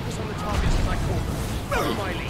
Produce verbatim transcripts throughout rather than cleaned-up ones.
Focus on the targets as I call them. Follow my lead.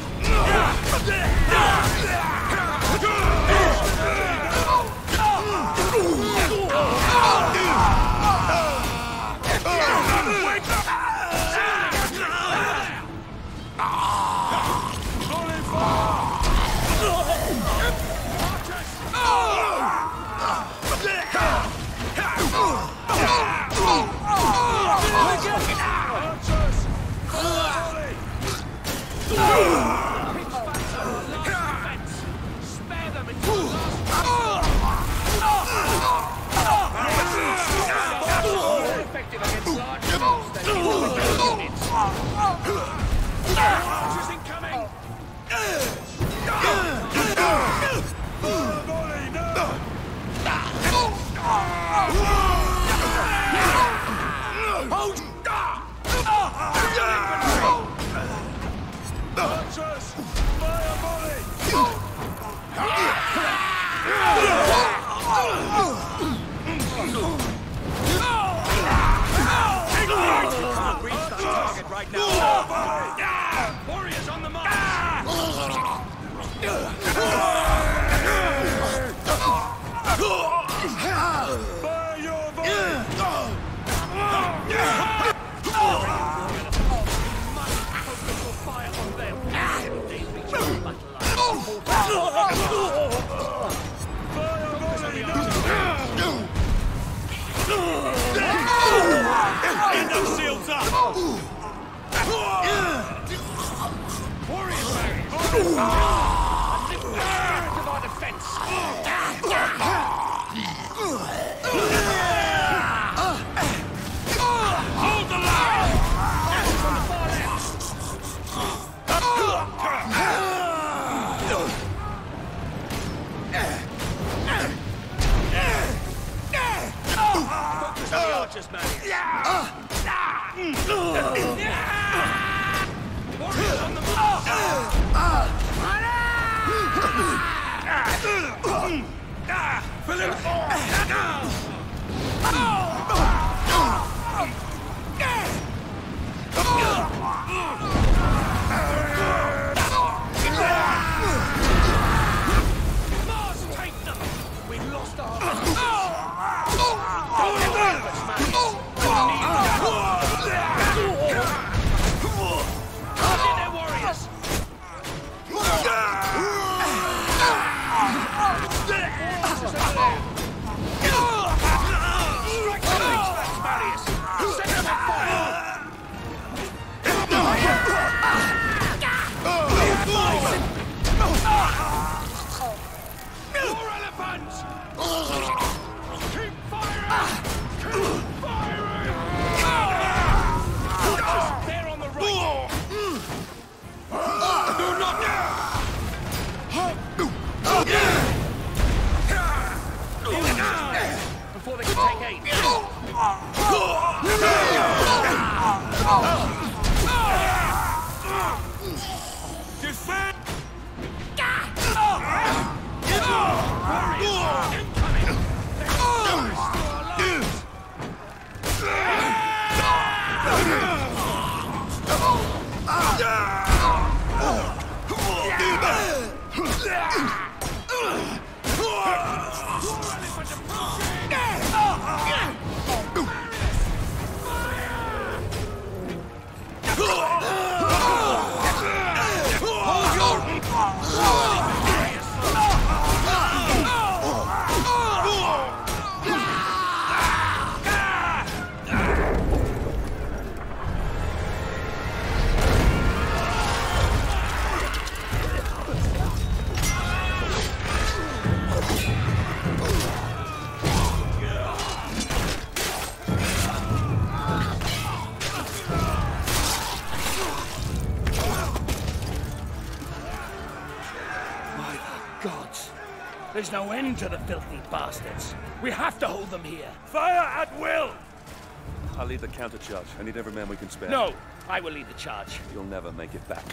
There's no end to the filthy bastards. We have to hold them here. Fire at will! I'll lead the counter-charge. I need every man we can spare. No, I will lead the charge. You'll never make it back.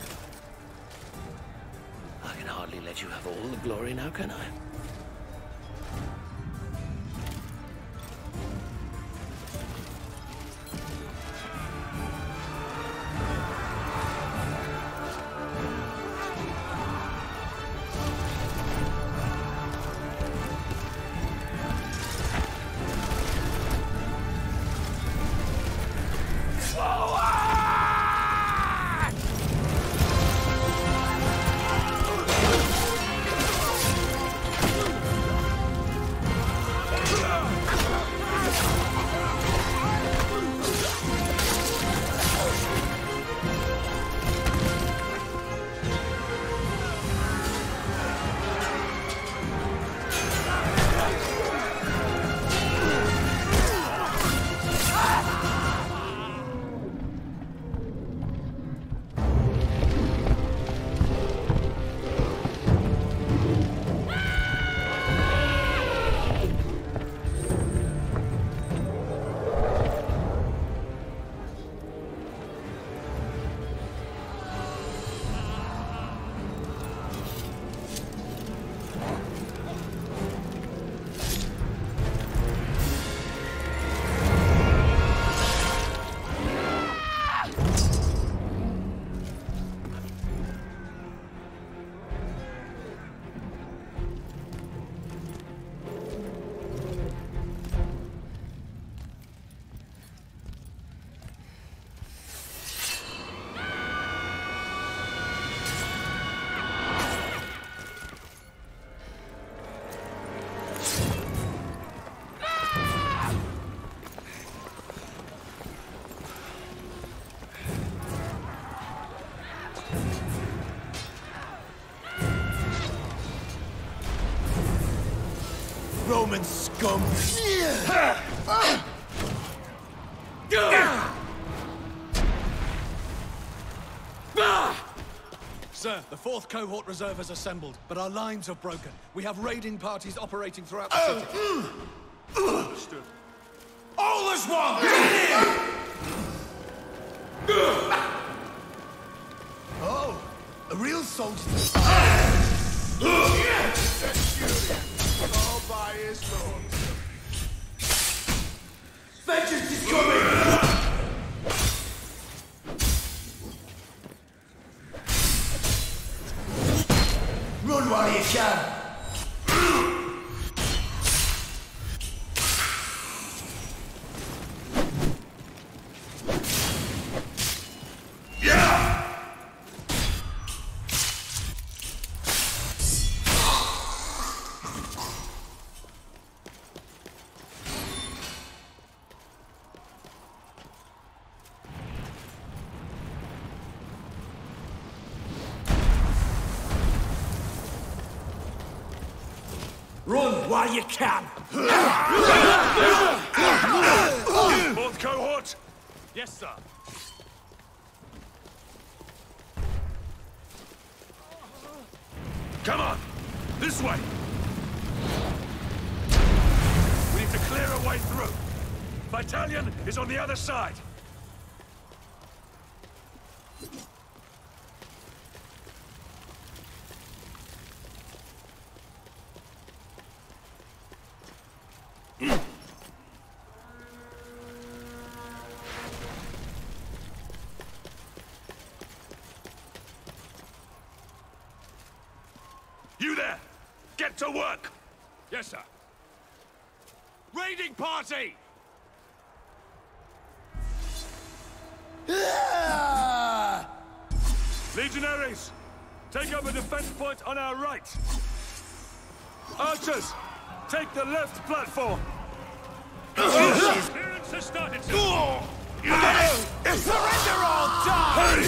I can hardly let you have all the glory now, can I? Roman scum! Sir, the fourth cohort reserve has assembled, but our lines have broken. We have raiding parties operating throughout the city. Understood. All as one! Get in! Oh, a real soldier. All by his lord. Vengeance is coming! Run while you can! Run while you can! Fourth cohort? Yes, sir. Come on! This way! We need to clear a way through. Vitallion is on the other side. You there! Get to work! Yes, sir. Raiding party! Legionaries! Take up a defense point on our right! Archers! Take the left platform! Clearance has started, sir! Surrender all time!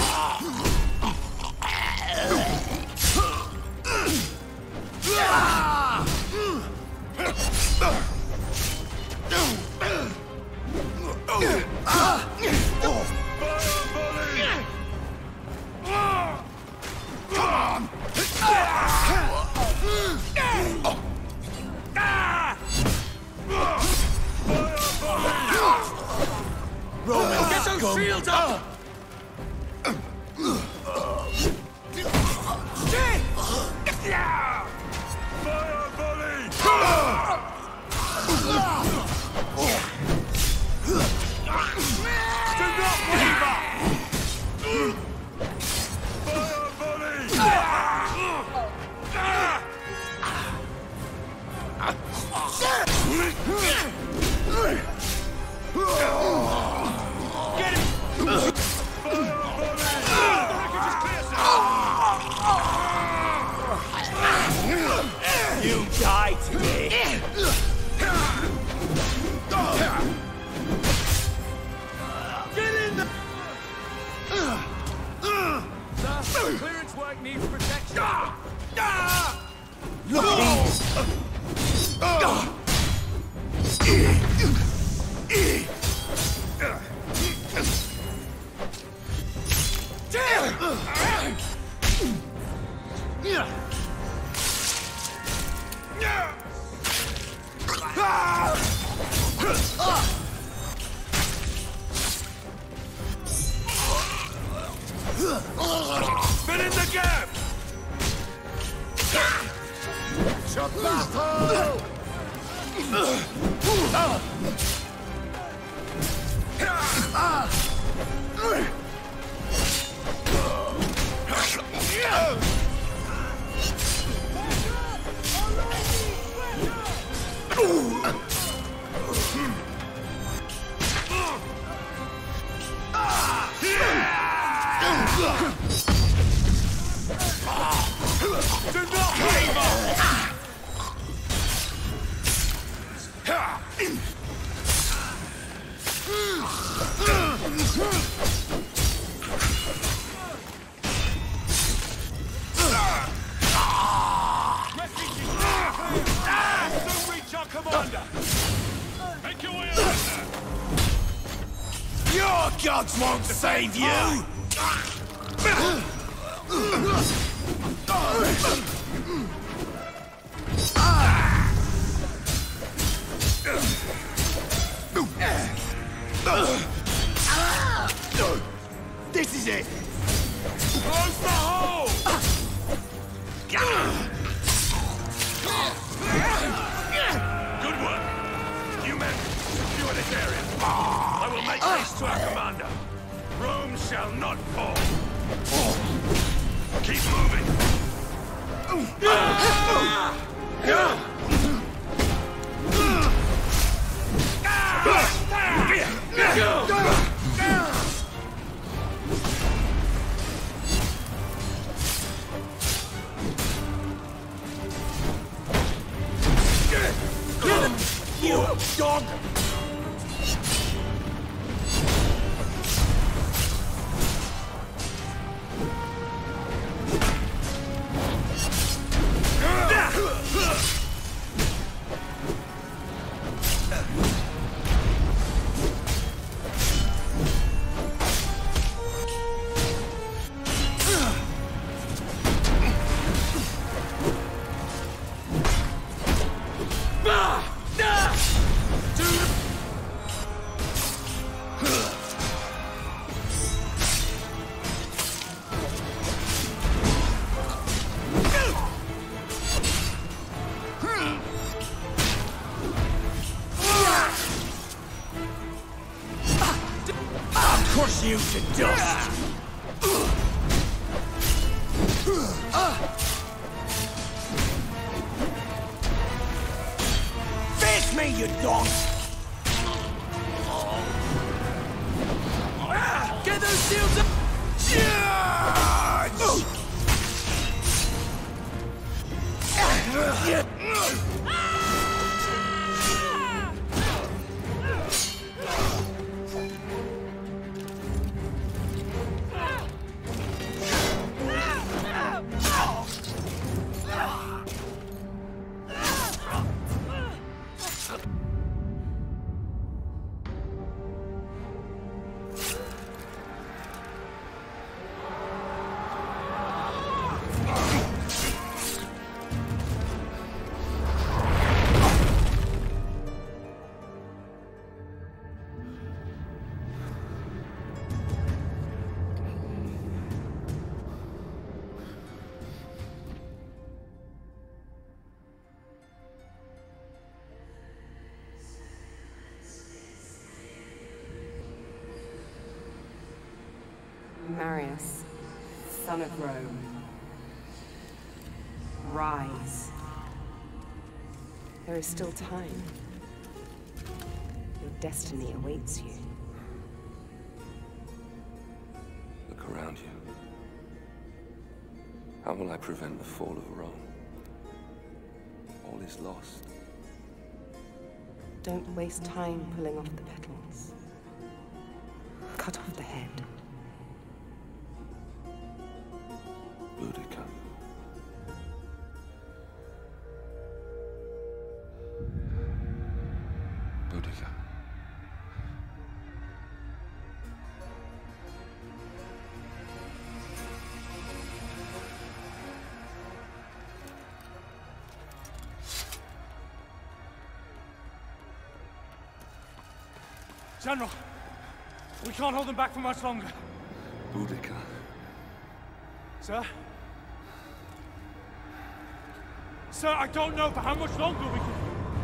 Roman, get those shields up! Fire volley! Do not waver! Fire volley! Get him! Fire volley! The wreckage is clear, sir! You die today! Get in the... Sir, clearance work needs protection. Look! Fill in the gap! Shot battle! Do not waver! Don't reach our command! save you! This is it! Close the hole! Good work! You men, secure this area. I will make haste to our commander. Rome shall not fall. Keep moving! You dog! Crush you to dust! Face me, you dog! Get those shields up! Marius, son of Rome. Rise. There is still time. Your destiny awaits you. Look around you. How will I prevent the fall of Rome? All is lost. Don't waste time pulling off the petals. Cut off the head. Boudica. Boudica. General, we can't hold them back for much longer. Boudica. Sir? Sir, I don't know for how much longer we can...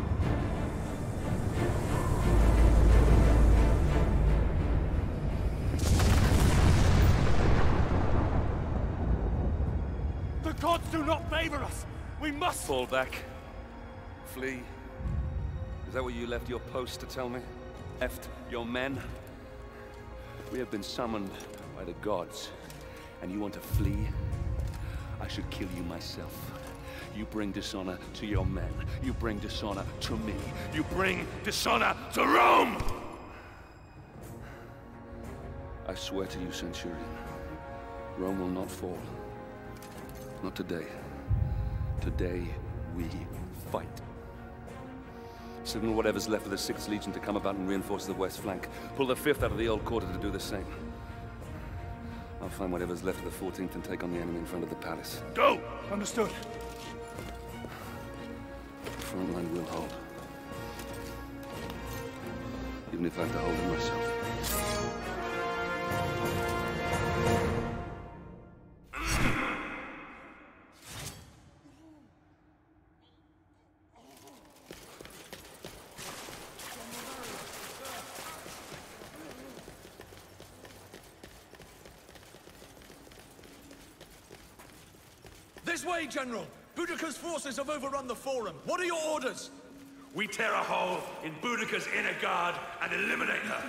The gods do not favor us! We must... Fall back. Flee. Is that what you left your post to tell me? Left your men? We have been summoned by the gods, and you want to flee? I should kill you myself. You bring dishonor to your men. You bring dishonor to me. You bring dishonor to Rome! I swear to you, centurion, Rome will not fall. Not today. Today, we fight. Signal whatever's left of the sixth Legion to come about and reinforce the west flank. Pull the fifth out of the old quarter to do the same. I'll find whatever's left of the fourteenth and take on the enemy in front of the palace. Go! Understood. Front line will hold. Even if I have to hold it myself. This way, General! Boudica's forces have overrun the Forum. What are your orders? We tear a hole in Boudica's inner guard and eliminate her.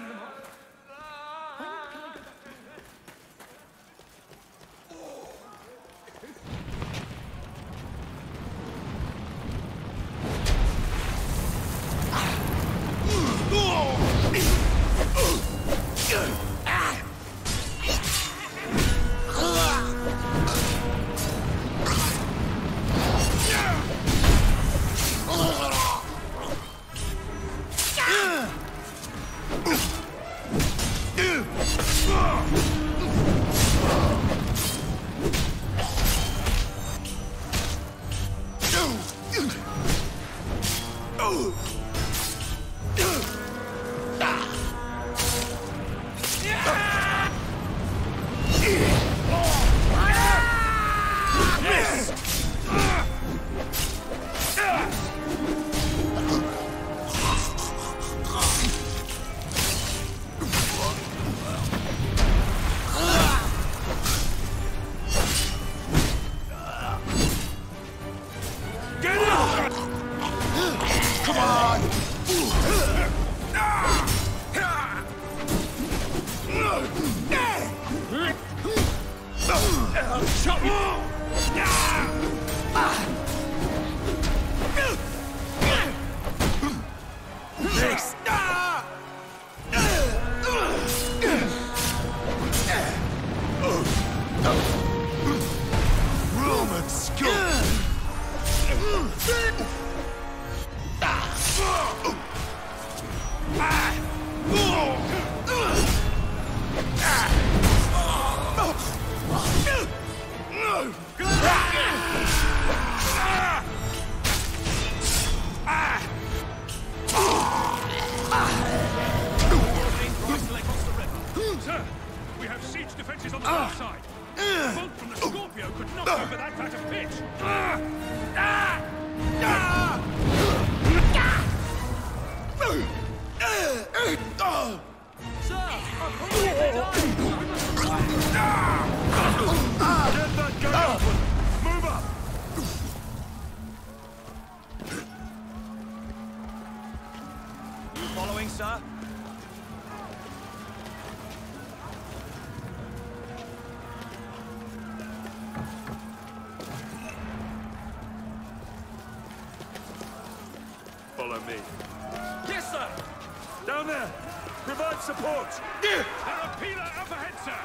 Follow me. Yes, sir! Down there! Provide support! There are Pila up ahead, sir!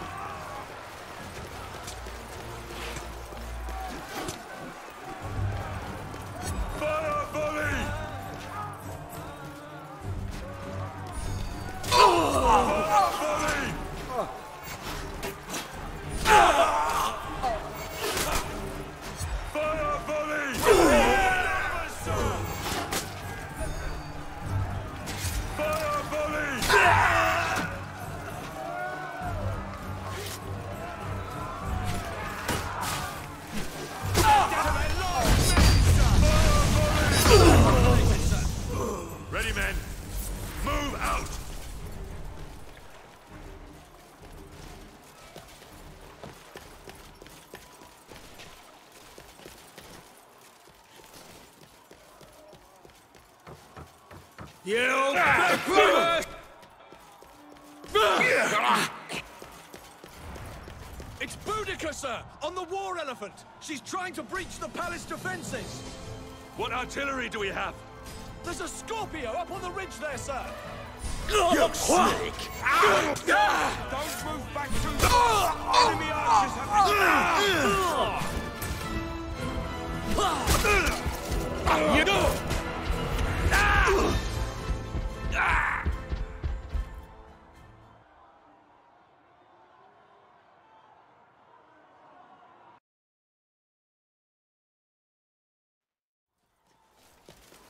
Fire volley! Fire volley! Fire volley! Ready, men. Move out. You It's Boudica, sir! On the war elephant! She's trying to breach the palace defenses! What artillery do we have? There's a Scorpio up on the ridge there, sir! You snake! Don't move back too far! Enemy archers have You know!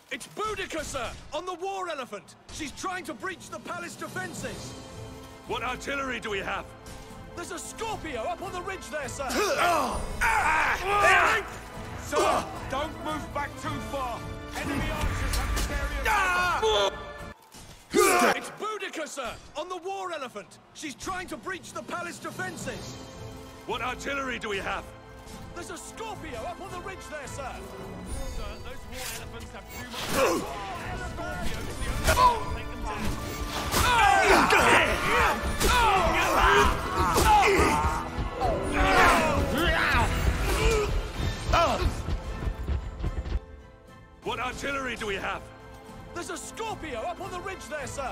It's Boudica, sir! On the war elephant! She's trying to breach the palace defenses! What artillery do we have? There's a Scorpio up on the ridge there, sir! Sir, don't move back too far! Enemy archers have this area covered! It's Boudica, sir! On the war elephant! She's trying to breach the palace defenses! What artillery do we have? There's a Scorpio up on the ridge there, sir! Sir, those war elephants have too much power. Scorpio's the only one that can What artillery do we have? There's a Scorpio up on the ridge there, sir!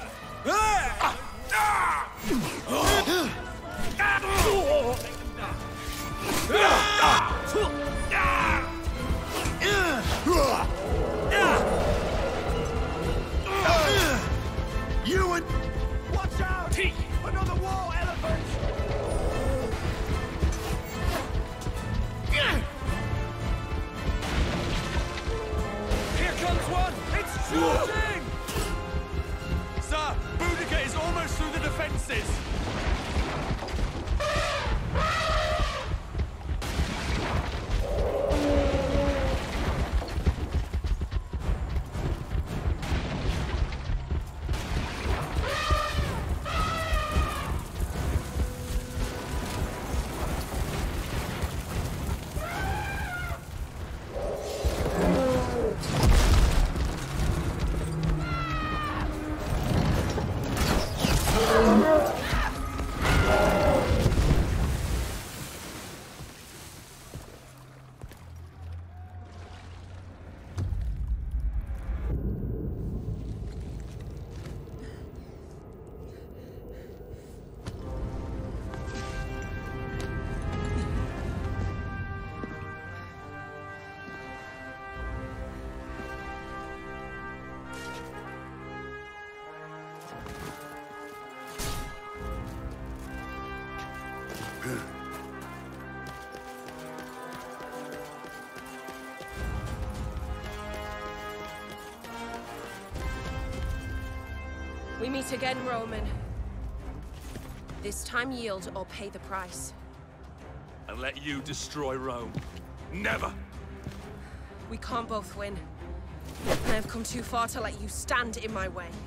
You and... Watch out! Another war elephant! Here comes one! It's charging! Sir, Boudica is almost through the defenses! We meet again, Roman. This time yield or pay the price. And let you destroy Rome. Never! We can't both win. And I've come too far to let you stand in my way.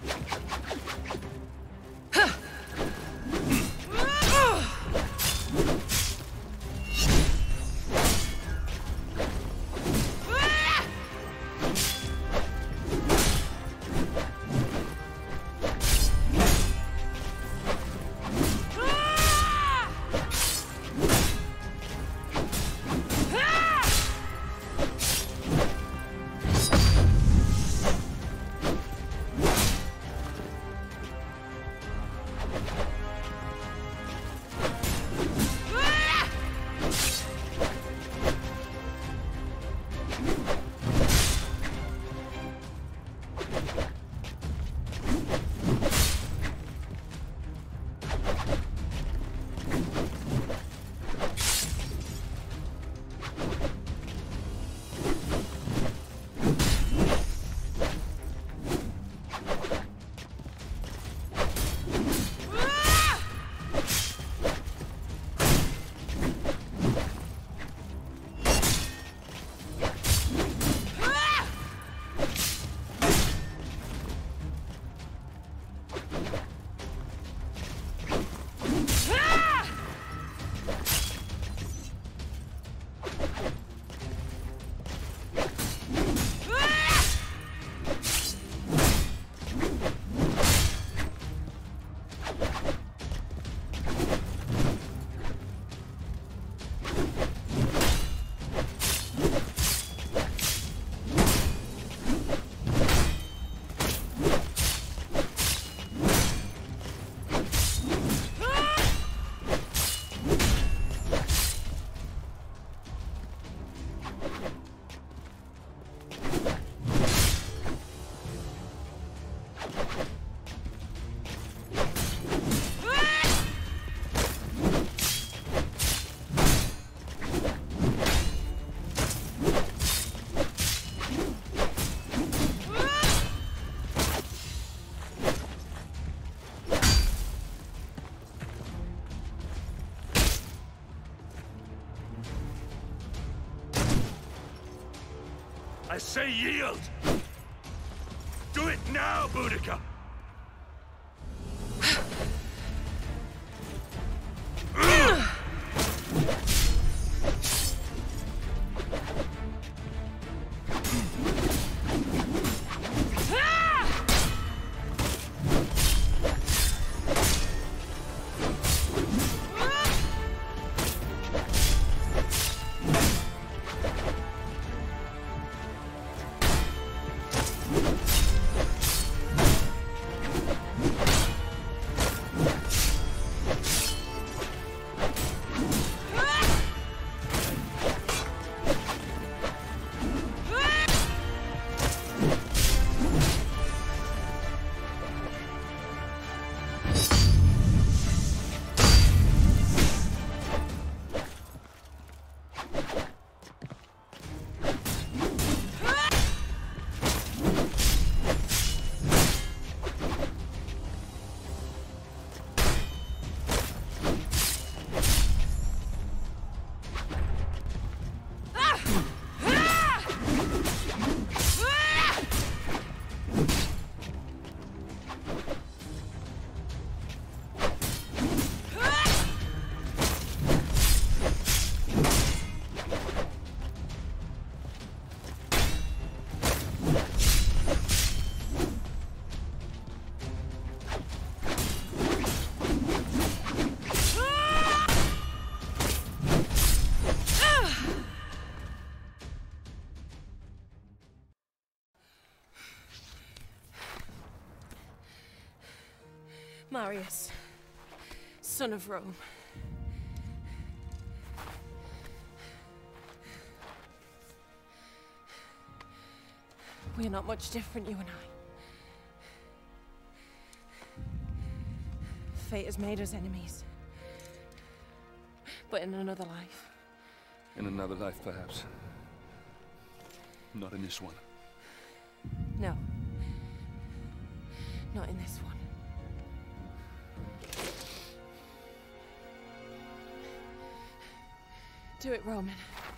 I say yield! Do it now, Boudica! Marius, son of Rome. We are not much different, you and I. Fate has made us enemies. But in another life. In another life, perhaps. Not in this one. No. Not in this one. Do it, Roman.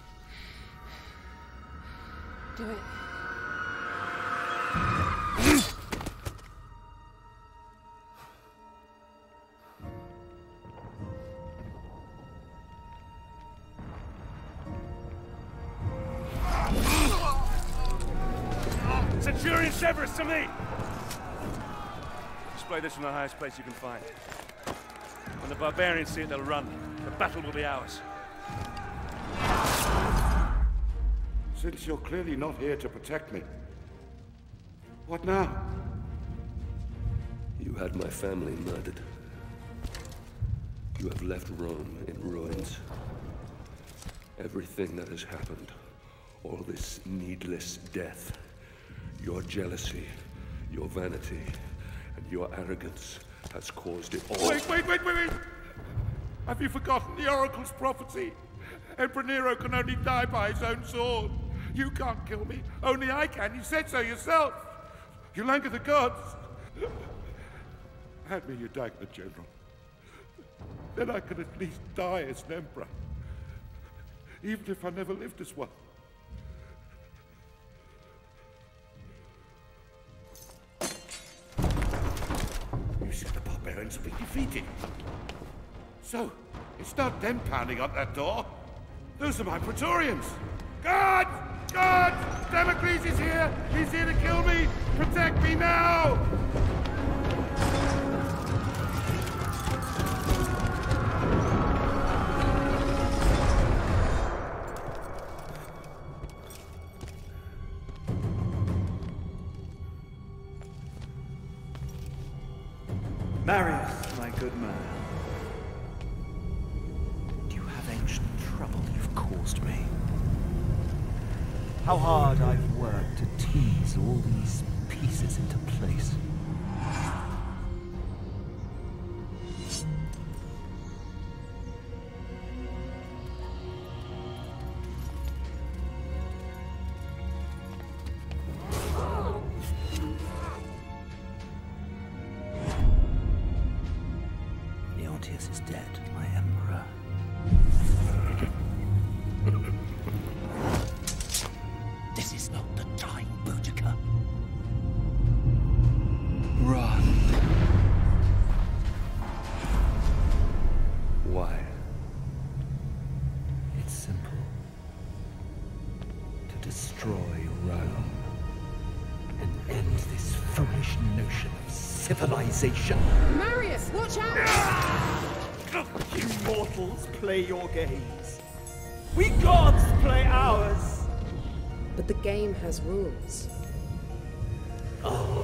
Do it. Centurion Severus to me! Display this from the highest place you can find. When the barbarians see it, they'll run. The battle will be ours. Since you're clearly not here to protect me, what now? You had my family murdered. You have left Rome in ruins. Everything that has happened, all this needless death, your jealousy, your vanity, and your arrogance has caused it all. Wait, wait, wait, wait, wait! Have you forgotten the Oracle's prophecy? Emperor Nero can only die by his own sword. You can't kill me. Only I can. You said so yourself. You anger the gods. Hand me your dagger, General. Then I can at least die as an emperor. Even if I never lived as one. You said the barbarians have been defeated. So, it's not them pounding up that door. Those are my Praetorians. Guards! Guards! Damocles is here! He's here to kill me! Protect me now! Marius, my good man. Do you have ancient trouble you've caused me? How hard I've worked to tease all these pieces into place. Leontius is dead, my emperor. This is not the destroy Rome and end this foolish notion of civilization. Marius, watch out! You mortals play your games. We gods play ours. But the game has rules. Oh.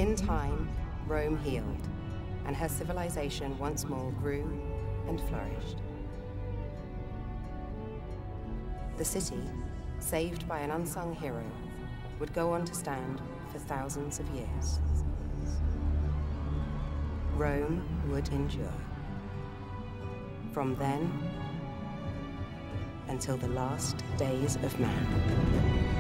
In time, Rome healed, and her civilization once more grew and flourished. The city, saved by an unsung hero, would go on to stand for thousands of years. Rome would endure. From then until the last days of man.